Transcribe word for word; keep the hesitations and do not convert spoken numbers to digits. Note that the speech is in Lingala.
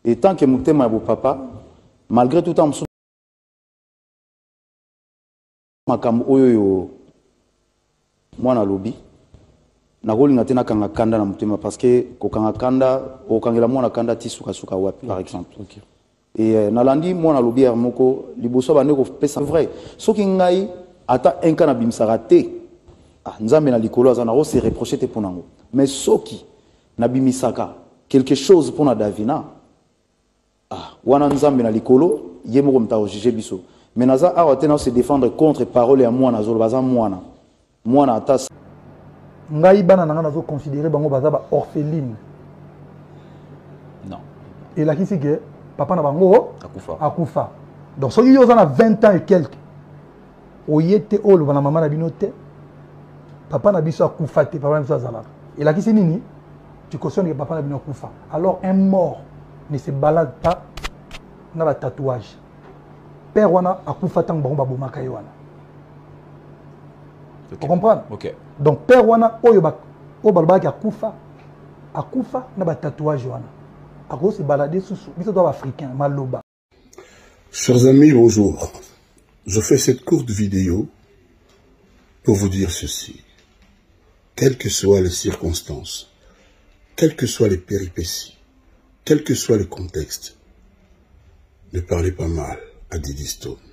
Et tant que Moukte m'a papa, malgré tout temps, makam oyo mwana lobby na roli ngate na kanga kanda na mutema parce que ko kanga kanda o kangela mwana kanda ti suka suka wapi par exemple. Okay. Et euh, nalandi mwana lobby moko liboso ba ndeko pesa vrai soki ngai ata un kana bimsaka te ah nzambe na likolo azana o se reprocher te ponango mais soki na bimisaka quelque chose pona Davina ah wana nzambe na likolo ye moko mta o juger biso. Mais naza a tena se défendre contre parole à moi nazolo baza mwana mwana atas ngai bana nanga nazo considérer bango baza ba orpheline non et la kisi que papa na bango akufa akufa donc soki yo za na vingt ans et quelques oyete olo bana mama na binote papa na biso akufa te papa na biso azala et la kisi nini tu cautionnes que papa na bino akufa alors un mort ne se balade pas na ba tatouage. Père wana akufa tang bango babomaka ye wana. Vous comprenez? OK. Donc père wana oyo ba o balbaki akufa akufa na ba tatouage wana. Ako se balader sous biso do africain maloba. Chers amis, bonjour. Je fais cette courte vidéo pour vous dire ceci. Quelles que soient les circonstances, quelles que soient les péripéties, quels que soient les contextes, ne parlez pas mal à Diddy Stone.